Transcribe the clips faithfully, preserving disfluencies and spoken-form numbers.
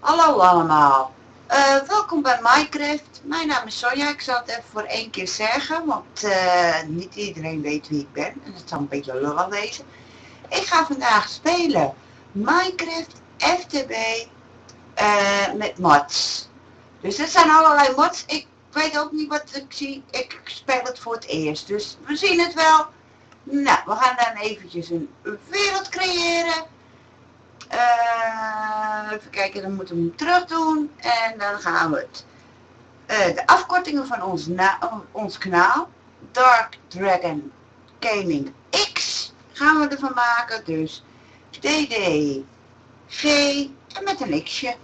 Hallo allemaal, uh, welkom bij Minecraft. Mijn naam is Sonja, ik zal het even voor één keer zeggen, want uh, niet iedereen weet wie ik ben en het zal een beetje lullig wezen. Ik ga vandaag spelen Minecraft F T B uh, met mods. Dus er zijn allerlei mods, ik weet ook niet wat ik zie, ik speel het voor het eerst, dus we zien het wel. Nou, we gaan dan eventjes een wereld creëren. Uh, even kijken, dan moeten we hem terug doen en dan gaan we het. Uh, de afkortingen van ons, na ons kanaal, Dark Dragon Gaming X, gaan we ervan maken. Dus D D G en met een x'je.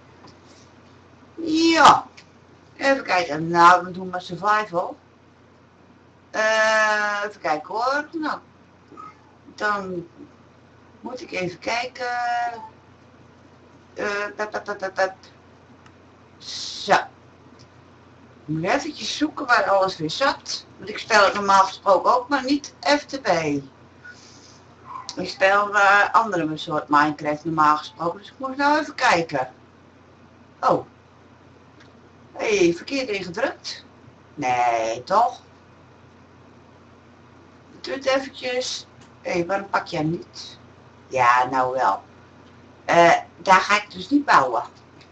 Ja, even kijken. Nou, we doen maar survival. Uh, even kijken hoor. Nou, dan moet ik even kijken. Uh, dat, dat, dat, dat, dat. Zo. Ik moet eventjes zoeken waar alles weer zat. Want ik speel het normaal gesproken ook, maar niet F T B. Ik speel uh, andere soort Minecraft normaal gesproken, dus ik moet nou even kijken. Oh. Hé, hey, verkeerd ingedrukt. Nee, toch? Het duurt eventjes. Hé, hey, waarom pak jij niet? Ja, nou wel. Uh, daar ga ik dus niet bouwen.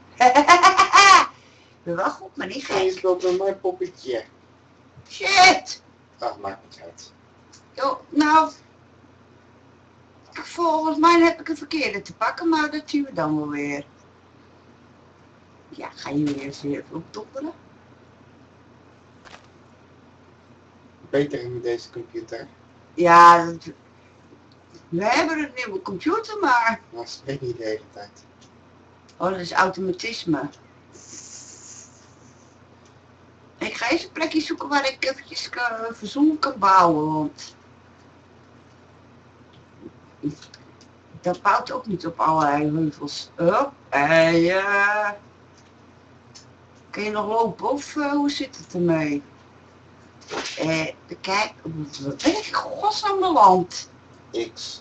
Ik ben wel goed, maar niet gek. Eens loopt een mooi poppetje. Shit! Ach, maakt niet uit. Jo, nou, volgens mij heb ik een verkeerde te pakken, maar dat zien we dan wel weer. Ja, ga je weer eens even opdoppelen? Beter met deze computer. Ja, dat, we hebben een nieuwe computer, maar... Dat spreekt niet de hele tijd. Oh, dat is automatisme. Ik ga eens een plekje zoeken waar ik eventjes uh, verzoen kan bouwen, want... Dat bouwt ook niet op allerlei heuvels. Oh, en uh, kun je nog lopen of uh, hoe zit het ermee? Eh, kijk, wat ben ik in godsnaam beland? X.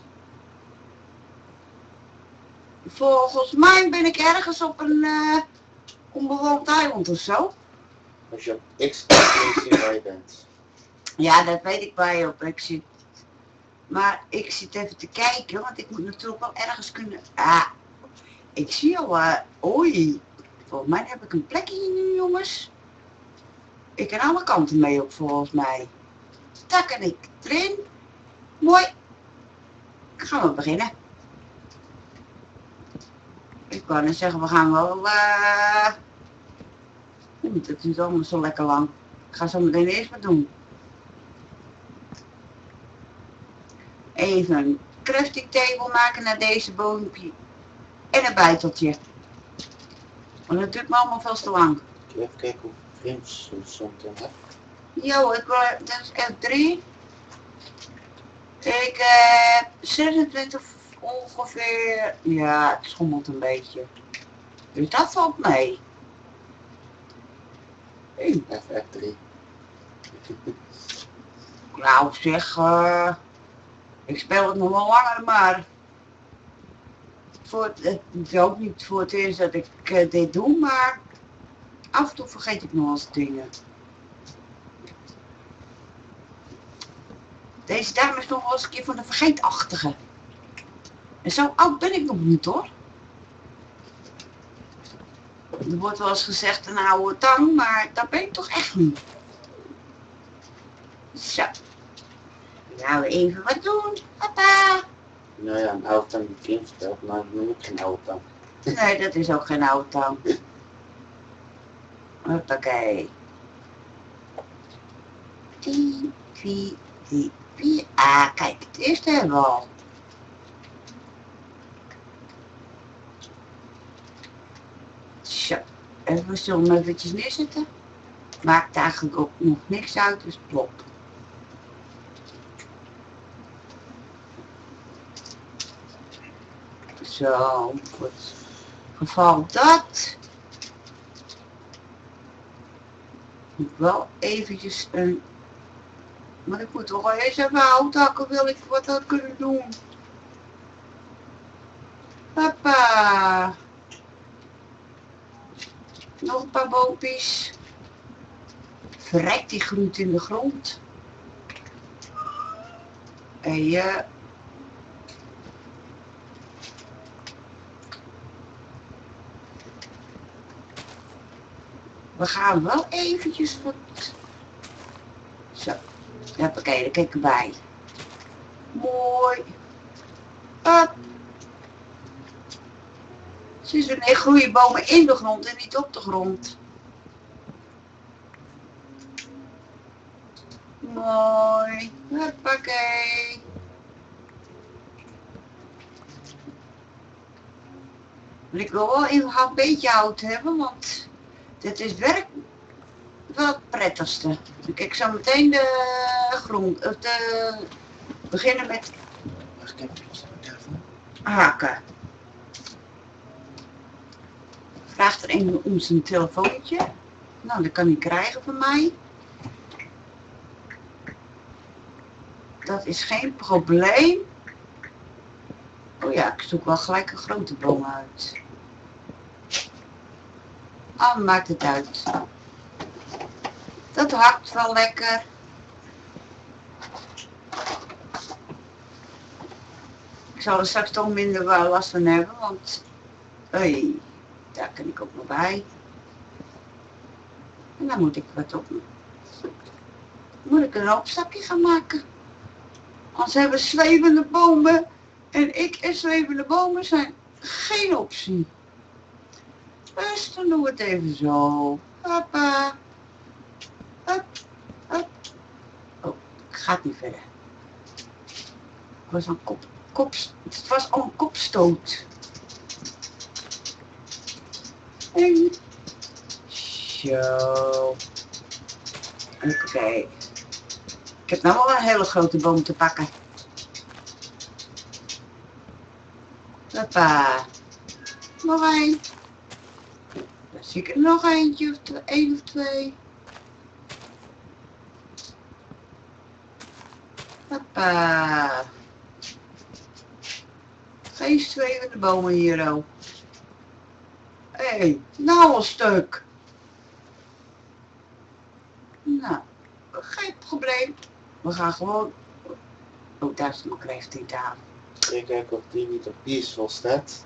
Volgens mij ben ik ergens op een uh, onbewoond eiland of zo. Als je op X kijkt, waar je bent. Ja, dat weet ik waar je op ik zit. Maar ik zit even te kijken, want ik moet natuurlijk wel ergens kunnen... Ah, ik zie al... Uh, oei, volgens mij heb ik een plekje nu, jongens. Ik kan alle kanten mee op, volgens mij. Daar kan ik erin. Mooi. Dan gaan we beginnen. Ik wou net zeggen, we gaan wel... Uh... Het duurt allemaal zo lekker lang. Ik ga zo meteen eerst wat doen. Even een crafting table maken naar deze boompje. En een bijteltje. Want dat duurt me allemaal veel te lang. Even kijken hoeveel frames je soms dan hebt. Jo, ik wil, dat is F drie. Ik heb zesentwintig ongeveer. Ja, het schommelt een beetje. Dus dat valt mee. Hey. F drie. Nou zeg, uh, ik speel het nog wel langer, maar voor het, het is ook niet voor het eerst dat ik uh, dit doe, maar af en toe vergeet ik nog eens dingen. Deze dame is nog wel eens een keer van de vergeetachtige. En zo oud ben ik nog niet hoor. Er wordt wel eens gezegd een oude tang, maar dat ben ik toch echt niet. Zo. Nou, even wat doen, papa. Nou ja, een oude tang die kind speelt, maar dat noem ik geen oude tang. Nee, dat is ook geen oude tang. Hoppakee. tien, vier, vier, vier. Ah, kijk, het eerste hebben we al. Zo, even, we zullen hem eventjes neerzetten. Maakt eigenlijk ook nog niks uit, dus plop. Zo, voor het geval dat. Moet wel eventjes een... Maar ik moet toch wel eens even hout hakken, wil ik wat dat kunnen doen. Papa. nog een paar boompjes. Verrek, die groeit in de grond. En je... We gaan wel eventjes wat... Zo. Hoppakee, daar kijk ik erbij. Mooi. Hop. Zie je, nee, groeien bomen in de grond en niet op de grond. Mooi. Hoppakee. Maar ik wil wel even een beetje hout hebben, want dit is werk wel het prettigste. Ik zal meteen de grond, de, beginnen met haken. Vraagt er een om zijn telefoontje. Nou, dat kan hij krijgen van mij. Dat is geen probleem. Oh ja, ik zoek wel gelijk een grote boom uit. Ah, maakt het uit. Dat hakt wel lekker. Ik zal er straks toch minder wel last van hebben, want... Hoi, daar kan ik ook nog bij. En dan moet ik wat op. Moet ik een opstapje gaan maken. Anders hebben we zwevende bomen. En ik en zwevende bomen zijn geen optie. Dus dan doen we het even zo. Hoppa. Hop, hop. Oh, het gaat niet verder. Het was een kop, kop, het was al een kopstoot. En zo. Oké. Okay. Ik heb nou wel een hele grote boom te pakken. Hoppa. Nog één. Dan zie ik er nog eentje of twee, één of twee. Hoppa. Geen zwevende bomen hier ook. Hé, hey, nou een stuk. Nou, geen probleem. We gaan gewoon... Oh, daar is mijn kreeftiet aan. Ik kijk of die niet op peaceful staat.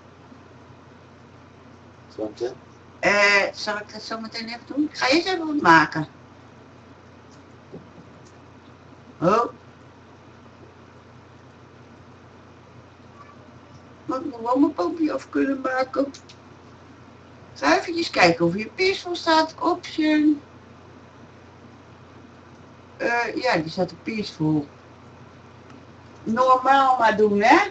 Zometeen. Eh, zal ik dat zo meteen even doen? Ik ga eerst even wat maken. Oh. Maar ik moet wel mijn pompje af kunnen maken. Ga eventjes kijken of hier peaceful staat. Option. Uh, ja, die staat op peaceful. Normaal maar doen, hè?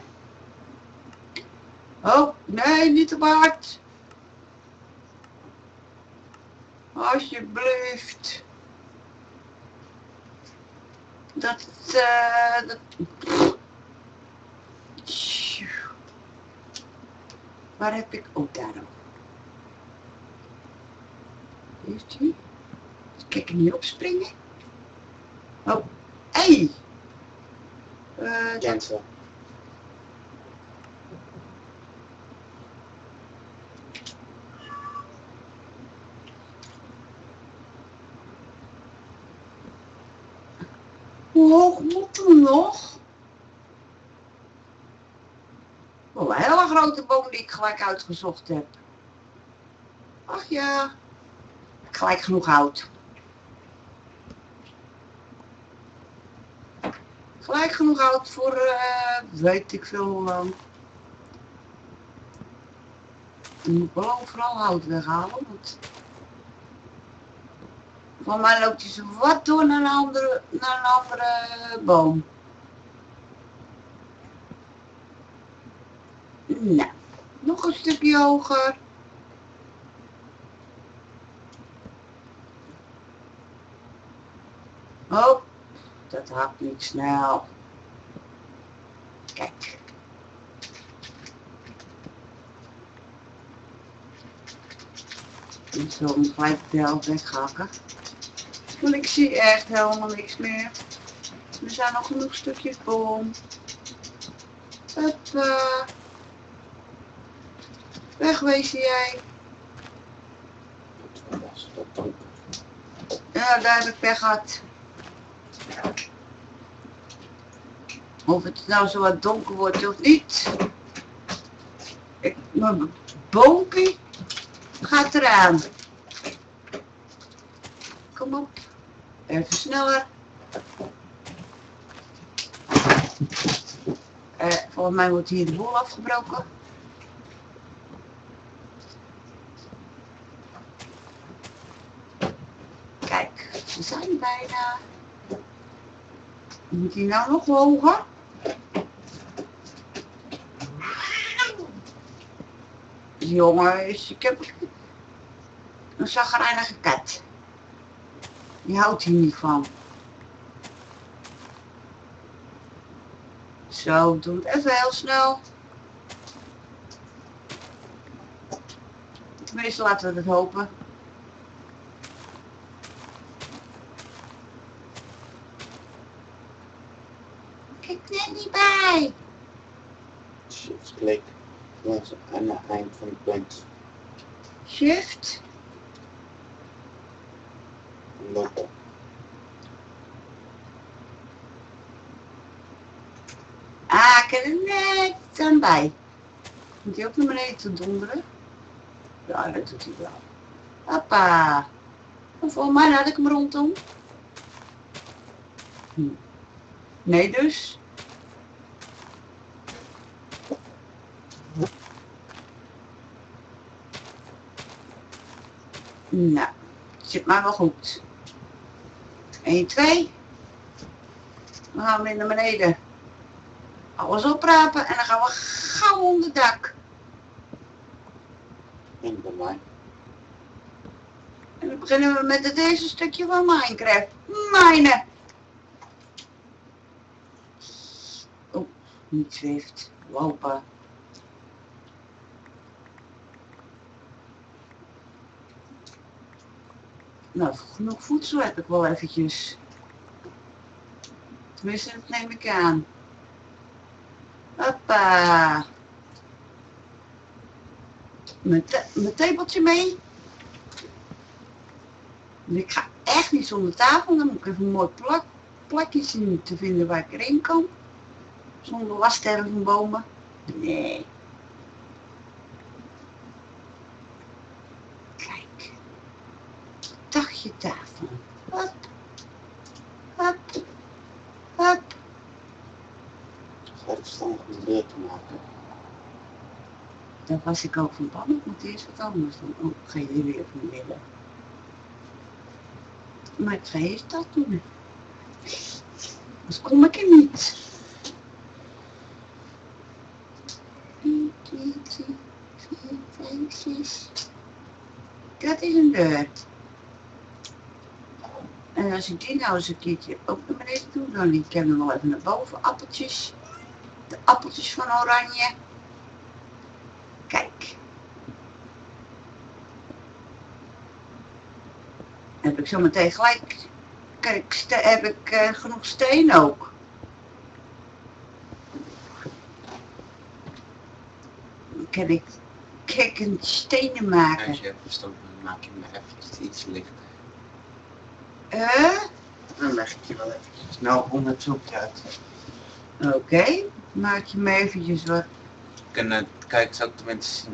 Oh, nee, niet te hard. Alsjeblieft. Dat, uh, dat... Waar heb ik... Oh, daar ook. Is die? Kijk er niet opspringen. Oh, hé! Hey. Uh, Jensen. Hoe hoog moeten we nog? Oh, een hele grote boom die ik gelijk uitgezocht heb. Ach ja, gelijk genoeg hout. Gelijk genoeg hout voor, uh, weet ik veel hoe lang. Ik moet wel overal hout weghalen, want... Van mij loopt hij zo wat door naar een andere, naar een andere boom. Nou, nog een stukje hoger. Oh, dat hakt niet snel. Kijk. Ik zal hem gelijk wel weghakken. Want ik zie echt helemaal niks meer. Er zijn nog genoeg stukjes boom. Hoppa. Wegwezen jij. wat donker. Ja, daar heb ik pech gehad. Of het nou zo wat donker wordt of niet. Ik, mijn boompie gaat eraan. Kom op. Even sneller. Uh, volgens mij wordt hier de boel afgebroken. Kijk, ze zijn bijna. Moet hij nou nog hoger? Jongens, ik heb een chagrijnige kat. Die houdt hier niet van. Zo, doe het even heel snel. Tenminste, laten we het hopen. Kijk net niet bij. Shift klik was aan het eind van het punt. Shift. Lopen. Ah, ik heb er net aan bij. Moet hij ook naar beneden te donderen? Ja, dat doet hij wel. Hoppa. En volgens mij had ik hem rondom. Hm. Nee dus. Nou, het zit maar wel goed. één, twee. Dan gaan we weer naar beneden. Alles oprapen en dan gaan we gauw onder het dak. En bij mij. En dan beginnen we met het eerste stukje van Minecraft. Mijne. Oh, niet Zwift. Lopen. Nou, genoeg voedsel heb ik wel eventjes. Tenminste, dat neem ik aan. Hoppa. Mijn, te mijn tepeltje mee. Ik ga echt niet zonder tafel. Dan moet ik even een mooi plak plakje zien te vinden waar ik erin kan. Zonder wassterren van bomen. Nee. Kijk. Dagje tafel. Hop. Hop. Hop. Ga ik verstandig om een deur te maken. Daar was ik ook van plan. Ik moet eerst wat anders doen. Oh, ga je weer van willen. Maar ik ga eerst dat doen. Dus kom ik er niet. één, twee, drie, vier, vijf, zes. Dat is een deur. En als ik die nou eens een keertje ook naar beneden doe, dan liet ik hem nog even naar boven. Appeltjes. De appeltjes van oranje. Kijk. Heb ik zo meteen gelijk. Kijk, heb ik uh, genoeg steen ook. Dan kan ik kikkend stenen maken. Als je hebt gestoken, dan maak je me even iets lichter. Eh? Dan leg ik je wel eventjes snel onder het zoekje uit. Oké, okay. Maak je me eventjes wat. Kunnen kijkers ook tenminste zien.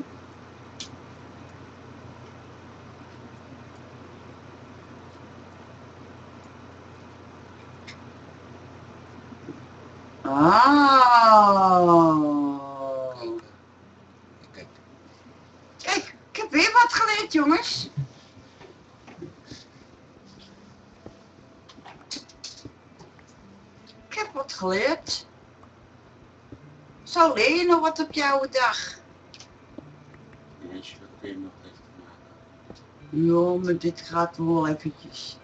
Oh. Kijk. Kijk, ik heb weer wat geleerd, jongens. Ik heb wat geleerd. Zo leer je nog wat op jouw dag. En als je dat kun je nog even maken. Jo, maar dit gaat wel eventjes.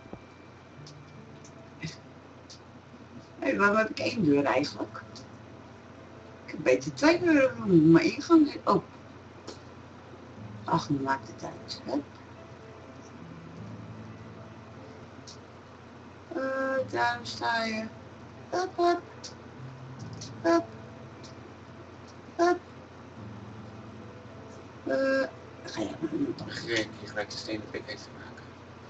Hé, hey, waarom heb ik één deur eigenlijk? Ik heb beter twee deuren doen, maar ingang. Oh. Ach, nu maakt het uit. Hup. Uh, daar sta je. Hup, hup. Hup. Hup. Uh, ga je maar doen. Dan ga ik je gelijk de stenen pik even maken.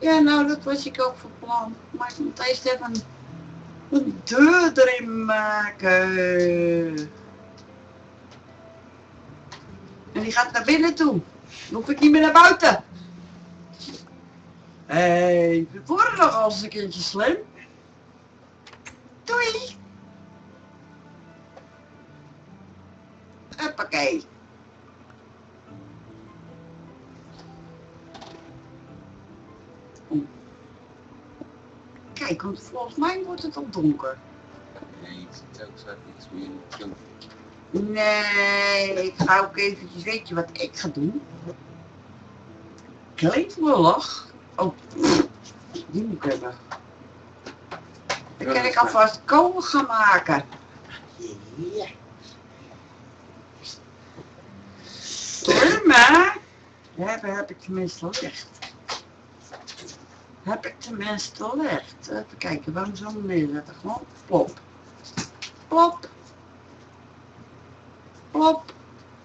Ja, nou, dat was ik ook van plan. Maar ik moet eerst even een, een deur erin maken. En die gaat naar binnen toe. Dan hoef ik niet meer naar buiten. Hé, hey, we worden nog als een keertje slim. Doei. Hoppakee. Kijk, want volgens mij wordt het al donker. Nee, je ziet ook zo iets meer doen. Nee, ik ga ook eventjes, weet je wat ik ga doen? Klinkt lullig. Oh, die moet ik hebben. Dan kan ik alvast kolen gaan maken. Ja. Slim, hè? Ja, daar heb ik tenminste licht. Heb ik tenminste licht. Even kijken, waarom zo neerzetten? Gewoon plop. Plop. Plop.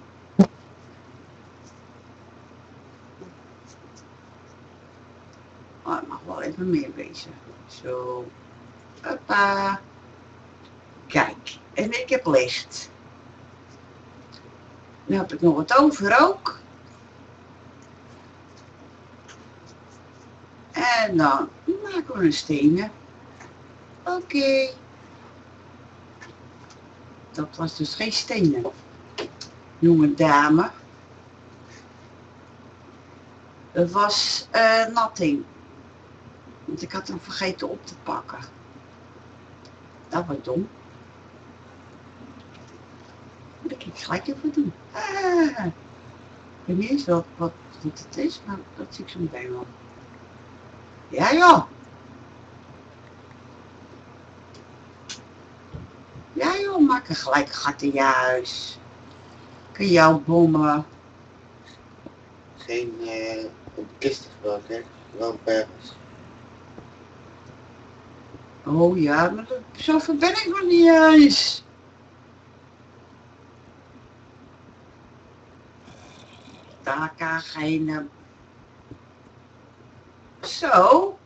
Oh, het mag wel even meer wezen. Zo. Hoppa. Kijk, en ik heb licht. Nu heb ik nog wat over ook. En dan maken we een stenen. Oké. Okay. Dat was dus geen stenen. Jonge dame. Dat was uh, natting. Want ik had hem vergeten op te pakken. Dat was dom. Dat kan ik gelijk even doen. Ah, ik weet niet eens wat, wat, wat het is, maar dat zie ik zo meteen wel. Ja joh. Ja joh, maak er gelijk een gat in je huis. Kun je jou bommen. Geen uh, op kisten gebouwd, hè? Wel bergers. Oh ja, maar dat, zoveel ben ik nog niet eens. Daar kan geen... Uh... Zo.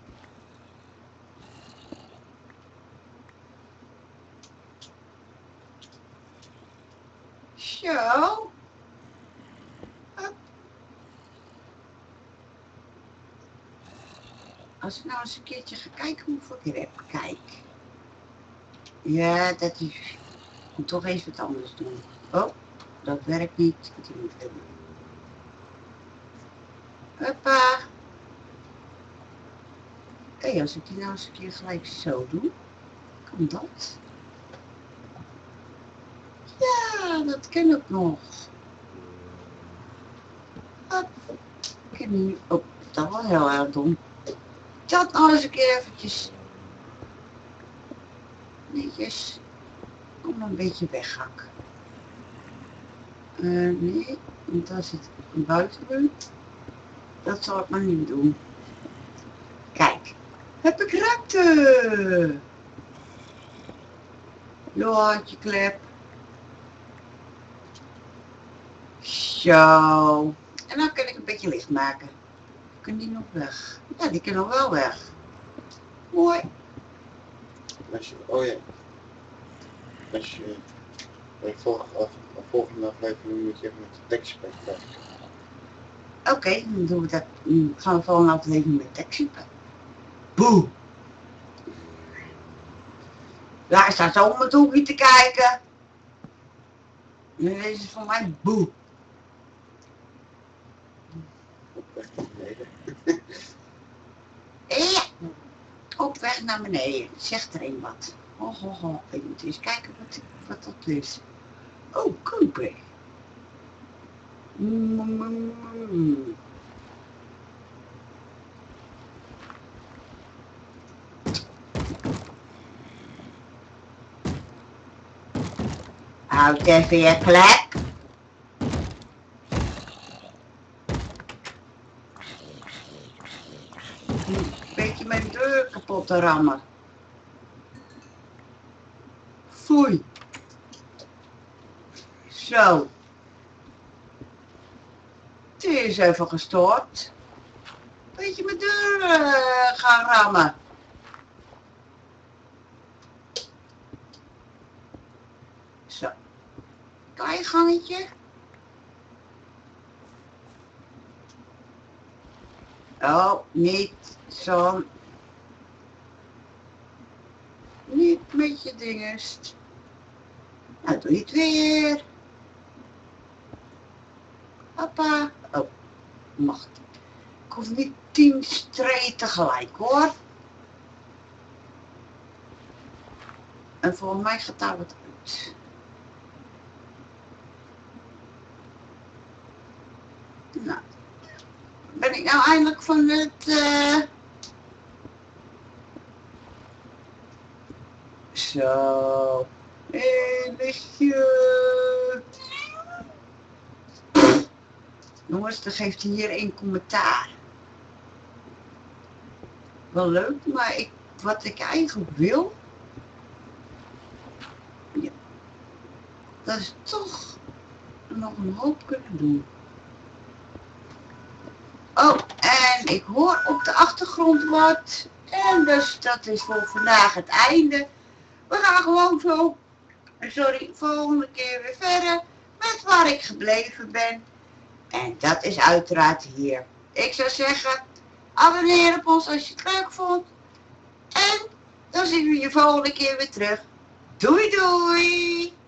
Zo. Hup. Als ik nou eens een keertje ga kijken hoeveel ik er heb. Kijk. Ja, dat is... Ik moet toch eens wat anders doen. Oh, dat werkt niet. Die moet hebben. Hoppa. Hé, hey, als ik die nou eens een keer gelijk zo doe. Kan dat? Ja, dat ken ik nog. Hop. Ik ken nu... Oh, dat was heel erg dom. Dat nou eens een keer eventjes. Netjes. Kom een beetje weghak. Uh, nee, want daar zit een buitenmuur. Dat zal ik maar niet doen. Kijk, heb ik ruimte. Ja, je klep. Zo. En dan kan ik een beetje licht maken. Kunnen die nog weg? Ja, die kunnen nog wel weg. Mooi. Als je, oh ja. Als je bij volgende, volgende aflevering moet je even met de tekstspek kijken. Oké, okay, dan doen we dat. Dan gaan we volgende aflevering met tekstspek. Boe. Daar staat zo om het hoekje te kijken. En deze is van mij boe. Op weg naar beneden. Ja, op weg naar beneden. Zegt er een wat. Oh, oh, oh. Ik moet eens kijken wat, wat dat is. Oh, koper. Mm. Houd even je klep. Een beetje mijn deur kapot te rammen. Foei. Zo. Het is even gestoord. beetje mijn deur uh, gaan rammen. Zo. Klein gangetje. Oh, niet zo. Niet met je dingest. Nou, doe je het weer. Papa. Oh, mag. Ik hoef niet tien streeën tegelijk hoor. En volgens mij gaat daar wat uit. Nou. Ben ik nou eindelijk van het... Uh... Zo. Hé, lichtje. Jongens, dan geeft hij hier een commentaar. Wel leuk, maar ik, wat ik eigenlijk wil... Ja, dat is toch nog een hoop kunnen doen. Oh, en ik hoor op de achtergrond wat. En dus dat is voor vandaag het einde. We gaan gewoon zo, sorry, volgende keer weer verder met waar ik gebleven ben. En dat is uiteraard hier. Ik zou zeggen, abonneer op ons als je het leuk vond. En dan zien we je volgende keer weer terug. Doei doei!